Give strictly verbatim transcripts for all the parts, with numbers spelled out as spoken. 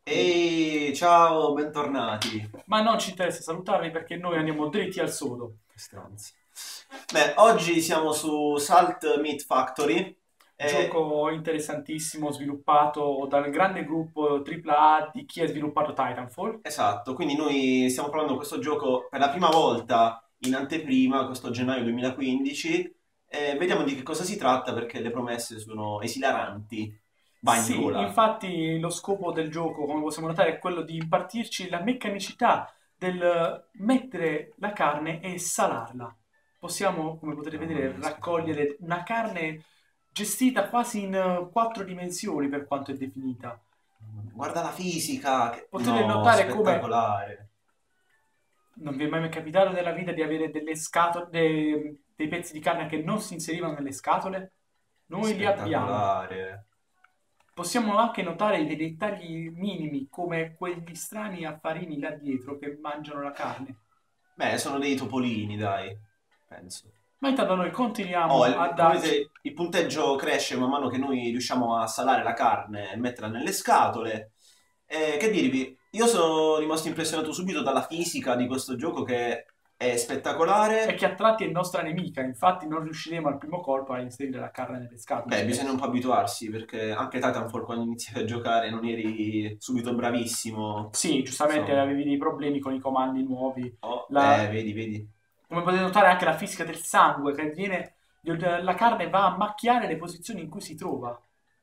Ehi, ciao, bentornati. Ma non ci interessa salutarvi perché noi andiamo dritti al sodo. Che stronzi. Beh, oggi siamo su Salt Meat Factory. E, Gioco interessantissimo sviluppato dal grande gruppo tripla A di chi ha sviluppato Titanfall. esatto, quindi noi stiamo provando questo gioco per la prima volta in anteprima, questo gennaio duemilaquindici, e vediamo di che cosa si tratta perché le promesse sono esilaranti. Vai, Sì, Nicola. infatti lo scopo del gioco, come possiamo notare, è quello di impartirci la meccanicità del mettere la carne e salarla. Possiamo, come potete Mamma vedere, mia, spettacolo. raccogliere una carne gestita quasi in eh, quattro dimensioni per quanto è definita. Mamma mia. Guarda la fisica, che... Potete no, notare come spettacolare. non vi è mai capitato nella vita di avere delle scatole, dei, dei pezzi di carne che non si inserivano nelle scatole? Noi li abbiamo. Spettacolare. Possiamo anche notare dei dettagli minimi, come quegli strani affarini là dietro che mangiano la carne. Beh, sono dei topolini, dai, penso. Ma intanto noi Oh, continuiamo a il, come darci. vedete, il punteggio cresce man mano che noi riusciamo a salare la carne e metterla nelle scatole. E che dirvi, io sono rimasto impressionato subito dalla fisica di questo gioco che è E spettacolare. che a tratti è nostra nemica, infatti non riusciremo al primo colpo a inserire la carne nelle scatole, Beh, bisogna un spesso. po' abituarsi perché anche Titanfall quando iniziavi a giocare non eri subito bravissimo. Sì, giustamente Insomma, avevi dei problemi con i comandi nuovi. oh, eh, La- vedi, vedi. Come potete notare anche la fisica del sangue, che viene, la carne va a macchiare le posizioni in cui si trova.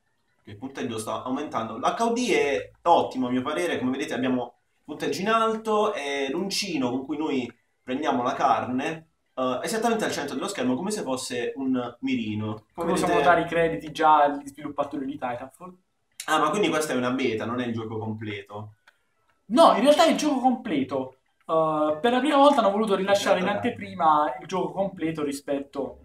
Il punteggio sta aumentando. L'H U D è ottimo a mio parere, come vedete abbiamo punteggio in alto e l'uncino con cui noi prendiamo la carne eh, esattamente al centro dello schermo come se fosse un mirino. Come Come possiamo notare i vedete... crediti già agli sviluppatori di Titanfall. Ah, ma quindi questa è una beta, non è il gioco completo. No, in realtà è il gioco completo. Uh, per la prima volta hanno voluto rilasciare in Beata carne. anteprima il gioco completo rispetto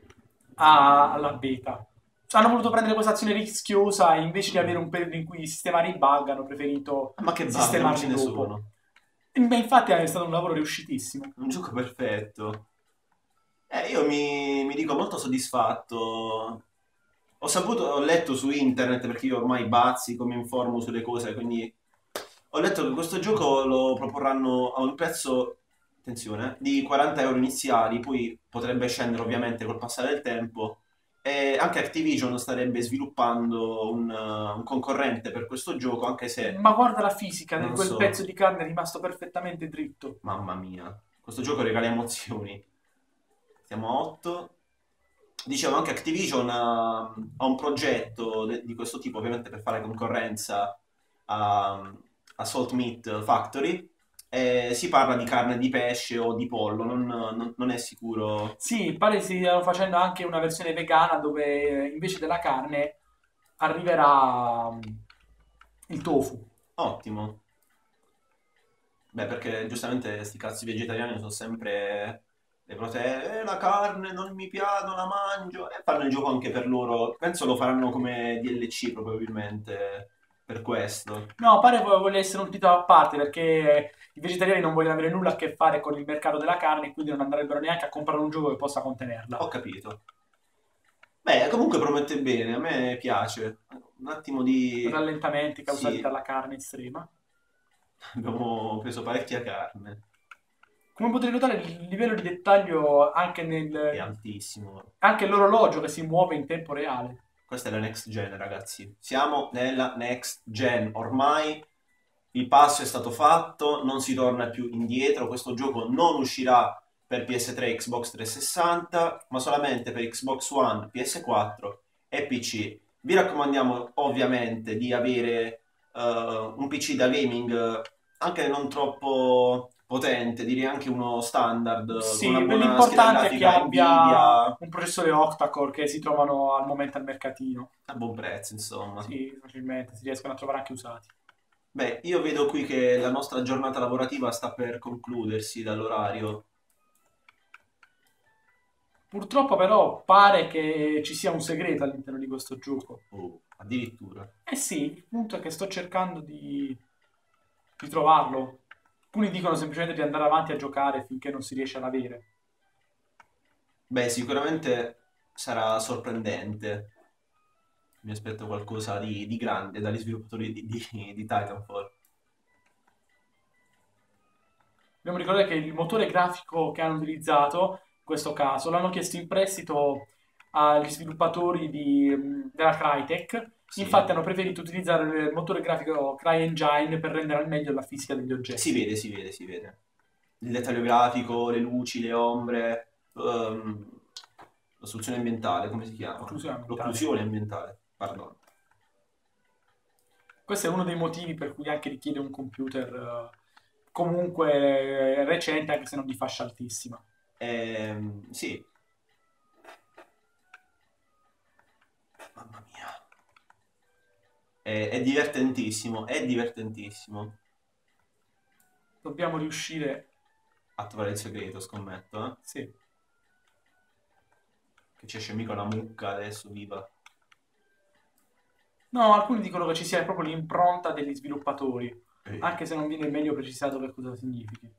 a- alla beta. Cioè, hanno voluto prendere questa azione rischiosa e invece di avere un periodo in cui sistemare i bug hanno preferito Ma che bug, non ce sistemarli ne dopo. sono. E, beh, infatti è stato un lavoro riuscitissimo. È un gioco perfetto. Eh, io mi, mi dico molto soddisfatto. Ho saputo, ho letto su internet perché io ormai bazzico, mi informo sulle cose, quindi ho letto che questo gioco lo proporranno a un prezzo, attenzione, di quaranta euro iniziali, poi potrebbe scendere ovviamente col passare del tempo. E anche Activision starebbe sviluppando un, uh, un concorrente per questo gioco, anche se Ma guarda la fisica di non quel pezzo so, di carne è rimasto perfettamente dritto. mamma mia, questo gioco regala emozioni. Siamo a otto. Dicevo, anche Activision ha, ha un progetto de- di questo tipo, ovviamente per fare concorrenza a, a Salt Meat Factory. E si parla di carne di pesce o di pollo, non, non- non è sicuro. Sì, pare stiano facendo anche una versione vegana dove eh, invece della carne arriverà mm, il tofu. Ottimo. Beh, perché giustamente sti cazzi vegetariani sono sempre le proteine. Eh, la carne non mi piace, non la mangio. E fanno il gioco anche per loro. Penso lo faranno come D L C probabilmente per questo. No, pare vo- voglia essere un titolo a parte perché i vegetariani non vogliono avere nulla a che fare con il mercato della carne e quindi non andrebbero neanche a comprare un gioco che possa contenerla. Ho capito. Beh, comunque promette bene, a me piace. Un attimo di... Rallentamenti causati Sì, dalla carne estrema. abbiamo preso parecchia carne. Come potete notare, il livello di dettaglio anche È nel, altissimo. anche l'orologio che si muove in tempo reale. Questa è la next gen, ragazzi. Siamo nella next gen. Ormai il passo è stato fatto, non si torna più indietro. Questo gioco non uscirà per P S tre e Xbox trecentosessanta, ma solamente per Xbox One, P S quattro e P C. Vi raccomandiamo ovviamente di avere eh, un P C da gaming eh, anche non troppo potente, direi anche uno standard, eh, con una Sì, beh, buona scheda l'importante è che grafica abbia Nvidia un processore octa-core che si trovano al momento al mercatino. a buon prezzo, insomma. Sì, facilmente, si riescono a trovare anche usati. Beh, io vedo qui che la nostra giornata lavorativa sta per concludersi dall'orario. Purtroppo però pare che ci sia un segreto all'interno di questo gioco. Oh, addirittura. Eh sì, il punto è che sto cercando di, di trovarlo. Alcuni dicono semplicemente di andare avanti a giocare finché non si riesce ad avere. Beh, sicuramente sarà sorprendente. Mi aspetto qualcosa di, di grande dagli sviluppatori di, di- di Titanfall. Dobbiamo ricordare che il motore grafico che hanno utilizzato, in questo caso, l'hanno chiesto in prestito agli sviluppatori di, mh, della Crytek. Sì. Infatti hanno preferito utilizzare il motore grafico CryEngine per rendere al meglio la fisica degli Si oggetti. vede, si vede, si vede. Il dettaglio grafico, le luci, le ombre, ehm, la soluzione ambientale, come si chiama? Occlusione ambientale. L'occlusione ambientale, pardon. Questo è uno dei motivi per cui anche richiede un computer eh, comunque eh, recente, anche se non di fascia altissima. Ehm, sì, mamma mia. È, è divertentissimo, è divertentissimo. Dobbiamo riuscire, A trovare il segreto, scommetto, eh? sì. Che ci esce mica una mucca adesso, viva. No, alcuni dicono che ci sia proprio l'impronta degli sviluppatori, Eh. anche se non viene meglio precisato che cosa significhi.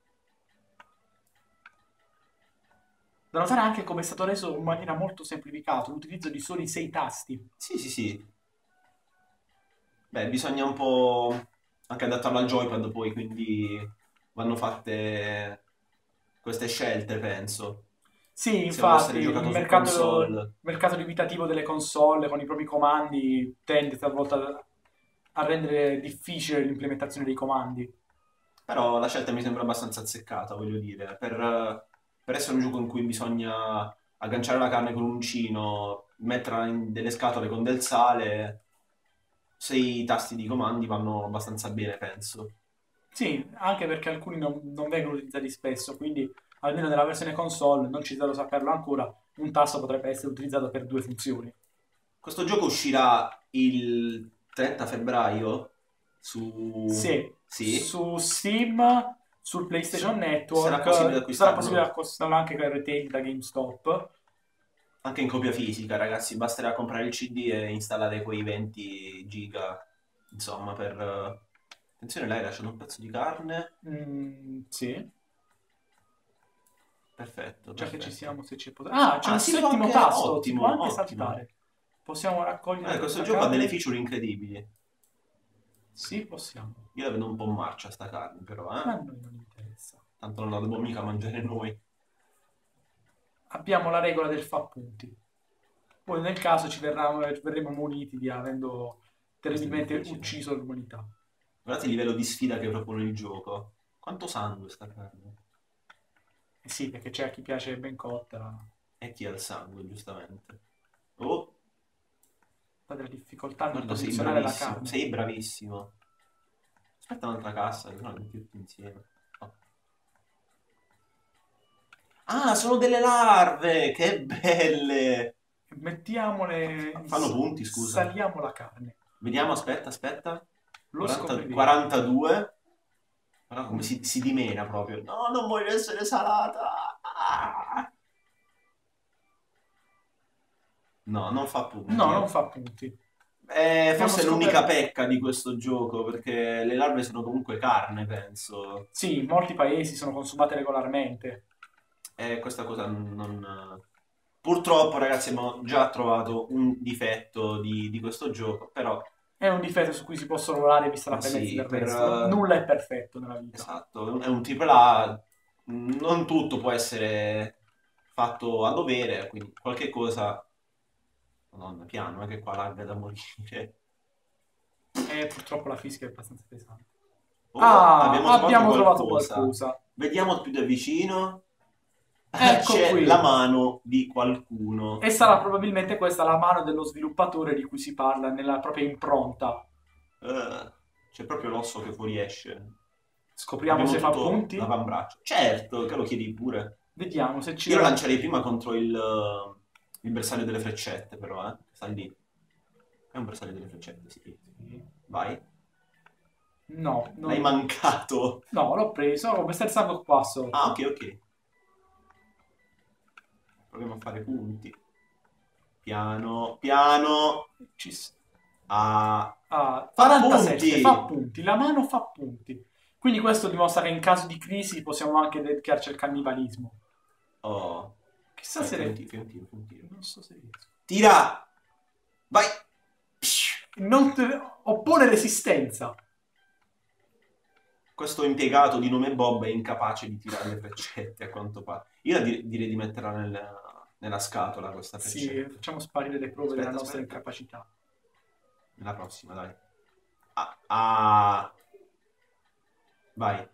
Da notare anche come è stato reso in maniera molto semplificata l'utilizzo di soli sei tasti. Sì, sì, sì. Beh, bisogna un po' anche adattarlo al joypad poi, quindi vanno fatte queste scelte, penso. Sì, Se vuole essere infatti, il giocato su mercato, il console. mercato limitativo delle console con i propri comandi tende talvolta a rendere difficile l'implementazione dei comandi. Però la scelta mi sembra abbastanza azzeccata, voglio dire. Per, per essere un gioco in cui bisogna agganciare la carne con un uncino, metterla in delle scatole con del sale, se i tasti di comandi vanno abbastanza bene, penso. Sì, anche perché alcuni non, non vengono utilizzati spesso, quindi almeno nella versione console, non ci dato saperlo ancora, un tasto potrebbe essere utilizzato per due funzioni. Questo gioco uscirà il trenta febbraio su... Se Sì, su Steam, sul S- PlayStation sarà possibile Network, sarà possibile acquistarlo acquistarlo anche per retail da GameStop. anche in copia fisica, ragazzi. Basterà comprare il C D e installare quei venti giga, insomma, per... eh, Attenzione, l'hai lasciato un pezzo di carne. Mm, sì, Perfetto, già che ci perfetto. siamo, se c'è pot- Ah, c'è Ah, un si può settimo anche... tasto, si può Ottimo, anche ottimo. saltare. Possiamo raccogliere Eh, questo questa gioco ha delle carne? feature incredibili. Sì, possiamo. Io la vedo un po' marcia sta carne, però, A eh. noi non interessa. Tanto non la dobbiamo mica mangiare noi. Abbiamo la regola del fa punti. Poi nel caso ci verrà- verremo muniti di avendo Questo è terribilmente difficile. ucciso l'umanità. Guardate il livello di sfida che propone il gioco. Quanto sangue sta carne? Eh sì, perché c'è a chi piace ben cotta, E chi ha il sangue, giustamente. Oh, fa della difficoltà nel guarda, sei posizionare la bravissimo. carne. Sei bravissimo. Aspetta un'altra cassa, che sono tutti tutti insieme. Oh. Ah, sono delle larve! Che belle! Mettiamole, Fanno punti, scusa. saliamo la carne, Vediamo, aspetta, aspetta. lo quaranta, scopriremo. quarantadue. Guarda come si, si dimena proprio. No, non voglio essere salata. Ah! No, non fa No, punti, non eh. fa punti. Eh, Abbiamo forse è l'unica scoperto... pecca di questo gioco, perché le larve sono comunque carne, penso. Sì, in molti paesi sono consumate regolarmente. E questa cosa non... Purtroppo, ragazzi, abbiamo già trovato un difetto di, di questo gioco, però È un difetto su cui si possono lavorare vista la premessa sì, del per... resto. eh, Nulla è perfetto nella vita. esatto, è un tripla A, non tutto può essere fatto a dovere, quindi qualche cosa... Madonna, piano, è che qua lagga da morire. E purtroppo la fisica è abbastanza pesante. Oh, Ah, abbiamo trovato abbiamo trovato qualcosa. qualcosa. Vediamo più da vicino. Ecco C'è la qui. mano di E qualcuno. sarà probabilmente questa la mano dello sviluppatore di cui si parla nella propria impronta. Eh, c'è proprio l'osso che fuoriesce. Scopriamo Abbiamo se fa tutto punti. l'avambraccio. Certo, che lo chiedi pure. Vediamo se ci Io lo darà... lancerei prima contro il, il bersaglio delle freccette, però, eh. Sta lì. È un bersaglio delle freccette, sì. Vai. No, L'hai non... mancato. No, l'ho preso come sterzando qua Ah, sotto. ok, ok. Proviamo a fare punti. Piano, piano. Ci... s- Ah, Ah, fa quarantasette, fa punti. punti. La mano fa punti. Quindi questo dimostra che in caso di crisi possiamo anche dedicarci al cannibalismo. Oh. Chissà Fai, se... fai un le- tiro, fai un tiro, fai un tiro. Non so se riesco. Tira! Vai! Psh! Non te- Oppone resistenza. questo impiegato di nome Bob è incapace di tirare le freccette, a quanto pare. Io la di- direi di metterla nel- nella scatola questa Sì, freccetta. facciamo sparire le prove della Aspetta, nostra aspetta. incapacità. Nella prossima, dai. Ah, ah. Vai.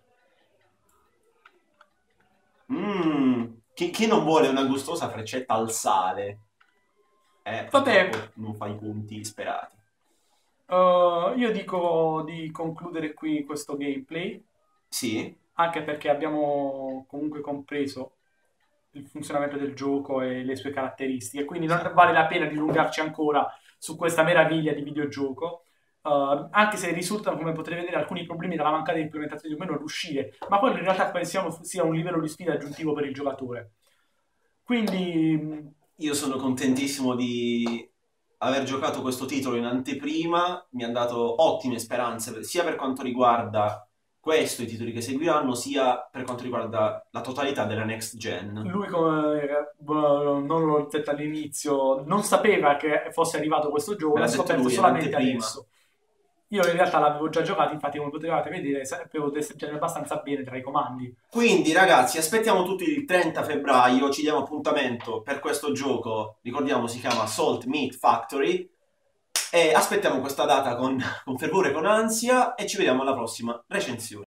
Mmm, chi, chi non vuole una gustosa freccetta al sale? Eh, Vabbè, purtroppo non fa i punti sperati. eh, io dico di concludere qui questo gameplay, Sì? anche perché abbiamo comunque compreso il funzionamento del gioco e le sue caratteristiche, quindi non Sì. vale la pena dilungarci ancora su questa meraviglia di videogioco. Uh, anche se risultano, come potete vedere, alcuni problemi dalla mancata implementazione di un menu all'uscire, ma quello in realtà pensiamo sia un livello di sfida aggiuntivo per il giocatore. Quindi, Io sono contentissimo di aver giocato questo titolo in anteprima, mi ha dato ottime speranze, sia per quanto riguarda questo, i titoli che seguiranno, sia per quanto riguarda la totalità della next gen. lui, come eh, non l'ho detto all'inizio, non sapeva che fosse arrivato questo gioco, Me l'ha l'ha detto scoperto lui in solamente anteprima. adesso. Io in realtà l'avevo già giocato, infatti come potevate vedere sapevo destreggiare abbastanza bene tra i comandi. Quindi ragazzi, aspettiamo tutti il trenta febbraio, ci diamo appuntamento per questo gioco, ricordiamo si chiama Salt Meat Factory, e aspettiamo questa data con, con fervore, con ansia, e ci vediamo alla prossima recensione.